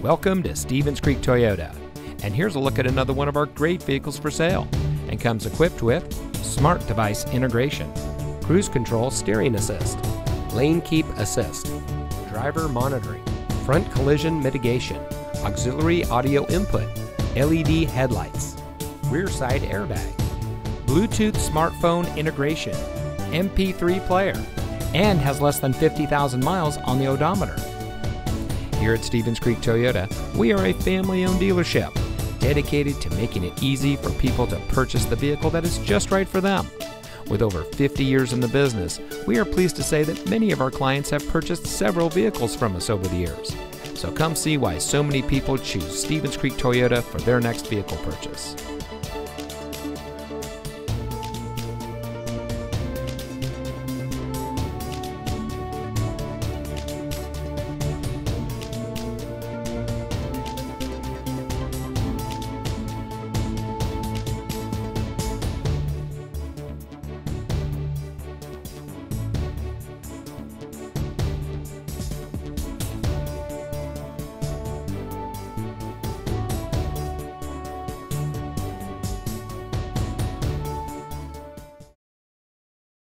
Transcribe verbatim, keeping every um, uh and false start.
Welcome to Stevens Creek Toyota, and here's a look at another one of our great vehicles for sale, and comes equipped with smart device integration, cruise control steering assist, lane keep assist, driver monitoring, front collision mitigation, auxiliary audio input, L E D headlights, rear side airbag, Bluetooth smartphone integration, M P three player, and has less than fifty thousand miles on the odometer. Here at Stevens Creek Toyota, we are a family-owned dealership dedicated to making it easy for people to purchase the vehicle that is just right for them. With over fifty years in the business, we are pleased to say that many of our clients have purchased several vehicles from us over the years. So come see why so many people choose Stevens Creek Toyota for their next vehicle purchase.